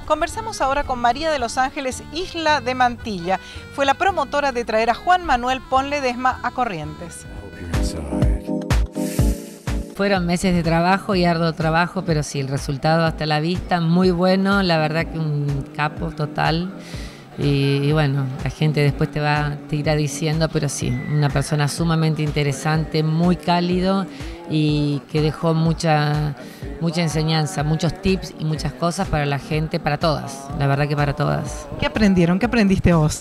Conversamos ahora con María de los Ángeles Isla de Mantilla. Fue la promotora de traer a Juan Manuel Pon Ledesma a Corrientes. Fueron meses de trabajo y arduo trabajo, pero sí, el resultado hasta la vista, muy bueno, la verdad que un capo total. Y bueno, la gente después te irá diciendo, pero sí, una persona sumamente interesante, muy cálido y que dejó mucha enseñanza, muchos tips y muchas cosas para la gente, para todas, la verdad que para todas. ¿Qué aprendieron? ¿Qué aprendiste vos?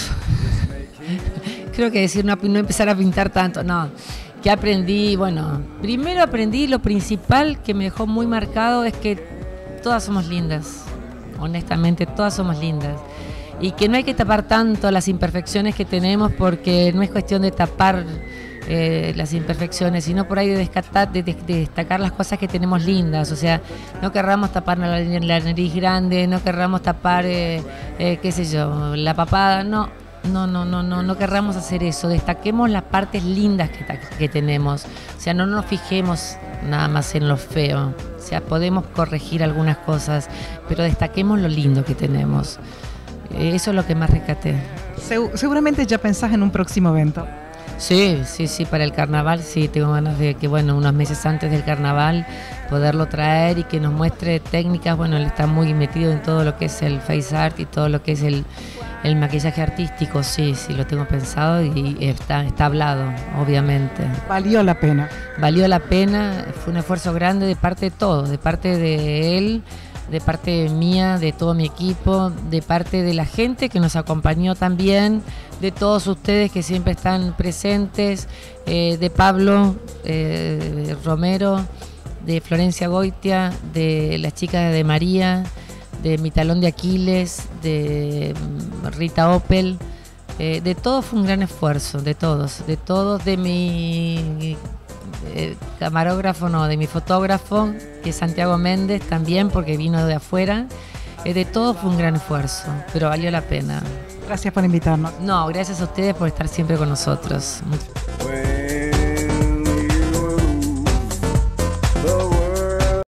Creo que decir no empezar a pintar tanto, no. ¿Qué aprendí? Bueno, primero aprendí lo principal que me dejó muy marcado es que todas somos lindas, honestamente todas somos lindas. Y que no hay que tapar tanto las imperfecciones que tenemos porque no es cuestión de tapar las imperfecciones, sino por ahí de destacar las cosas que tenemos lindas. O sea, no querramos tapar la nariz grande, no querramos tapar, qué sé yo, la papada, no querramos hacer eso. Destaquemos las partes lindas que tenemos. O sea, no nos fijemos nada más en lo feo. O sea, podemos corregir algunas cosas, pero destaquemos lo lindo que tenemos. Eso es lo que más rescaté. Seguramente ya pensás en un próximo evento. Sí, para el carnaval sí, tengo ganas de que, bueno, unos meses antes del carnaval poderlo traer y que nos muestre técnicas. Bueno, él está muy metido en todo lo que es el face art y todo lo que es el maquillaje artístico, sí, lo tengo pensado y está hablado, obviamente. ¿Valió la pena? Valió la pena, fue un esfuerzo grande de parte de todos, de parte de él, de parte mía, de todo mi equipo, de parte de la gente que nos acompañó también, de todos ustedes que siempre están presentes, de Pablo Romero, de Florencia Goitia, de las chicas de María, de Mi Talón de Aquiles, de Rita Opel, de todos fue un gran esfuerzo, de todos, de mi camarógrafo, no, de mi fotógrafo, que es Santiago Méndez también, porque vino de afuera. De todo fue un gran esfuerzo, pero valió la pena. Gracias por invitarnos. No, gracias a ustedes por estar siempre con nosotros.